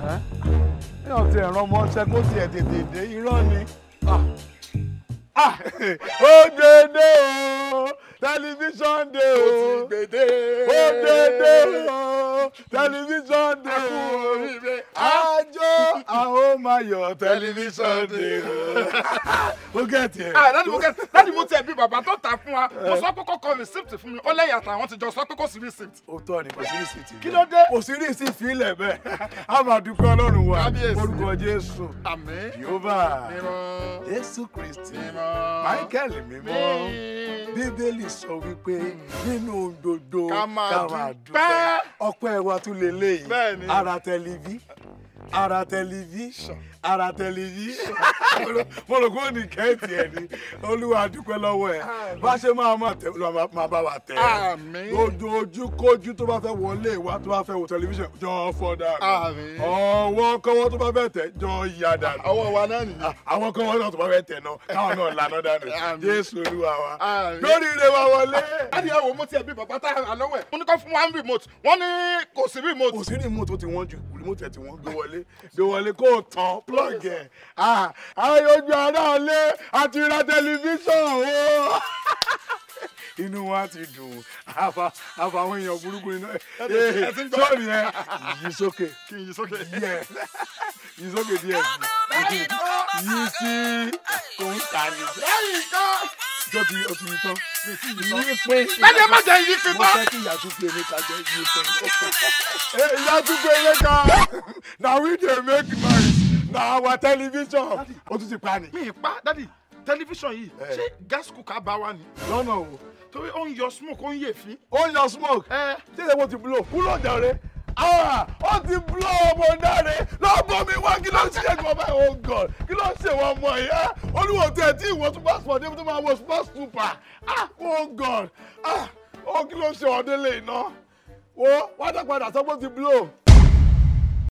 ní ọ̀tí ẹ̀rọ ọmọ ọṣẹ kó tiẹ̀ tètè dé irọ́ ni. Ó dédé o tẹlifíṣàn dé o ó dédé o tẹlifíṣàn dé o àjọ àwọn máa yọ tẹlifíṣàn dé o. Ó gẹ̀ẹ́tì ẹ̀. Dáàdì mo tiẹ̀ bí bàbá tó tà fún wa mo sọ pé kó kọ receipt fún mi ó lẹ́yìn àtàwọn ti jọ sọ pé kò sí receipt. Ó tọ́ ni kò sí receipt. Kí ló dé? Kò sí receipt fílẹ̀ bẹ́ẹ̀. A máa dúpẹ́ Ọlọ́run wa orúkọ Jésù. Àmín. Yehova Mímọ́. Jésù Kristi. Mímọ́. Michael mímọ́. Bíbélì sọ wípé nínú gbogbo ká máa dúpẹ́. Ọpẹ́ wa tún lè léyìí. Ara tẹlifí. Ara tẹlifíṣàn. Ara tẹlifíṣàn. Mo rò pé ó ní kẹ́ẹ̀tì ẹ̀ ni. Olúwa dúpẹ́ lọ́wọ́ ẹ̀. Bá ṣe máa tẹ̀ Olúwa máa bá wa tẹ̀. Àmín. Ojúkójú tó bá fẹ́ wọlé wa tó bá fẹ́ wo tẹlifíṣàn jọ fọ́ dànù. Àmín. Ọwọ́ kọ́wọ́ tó bá fẹ́ tẹ̀ jọ yá dànù. Ọwọ́ wa náà nìyí. Àwọn kọ́wọ́ náà tó bá fẹ́ tẹ̀ náà káwọn náà lànà dànù. Jésù Olúwa wa. Lórí ire wa wọlé. Láti ẹ̀wọ̀ mo ti ẹ̀bí bàbá tá a lọ́wọ́ ẹ̀. Mo ní kó fún wa remote. Wọ́n ní kò sí remote. Kò sí remote tó ti wọ́n jù. Remote ẹ̀ tí wọ́n gbé wọlé kó tán plug ẹ̀. Ayọ̀jú ara lé àti ra tẹlifíṣàn o. Inú wa ti dùn. Àfàwọn èèyàn burúkú iná. Sọ́ọ̀nì ẹ̀ yí sókè. Kí n yí sókè. Yí sókè díẹ̀. Yí sí òun kà ní. Lẹ́yìn kan. Tó ti o ti yí tán. Yí pé. Láti ẹ má jẹ yí pé mo fẹ́ kí ìyá tún pé ní ká jẹ́ yí pé. Ìyá tún pé ní ká. Na we dey make noise. Na our television. O tún ti pa ni. Mi pa dádì tẹlifíṣàn yìí ṣé gas cooker bá wà ní. Lọ́nà wo. Torí ó ń yọ smoke ó ń yèéfín. Ó ń yọ smoke. Ṣé ìyẹn ti blow? Kúrò jàre. Ó ti blow ọmọ dáre. Lọ́bọ̀ mi wá kí ló ń ṣe ẹ̀gbọ́n báyìí? Oh God! Kí ló ń ṣe wọ́n mọ̀ ìyá? Olúwo tẹ̀ tí ìwọ tún passport débi tó máa wọ sports super. Oh God! Kí ló ń ṣe ọdẹ lè ná? Wá dá padà sọ́gbọ́n ti blow.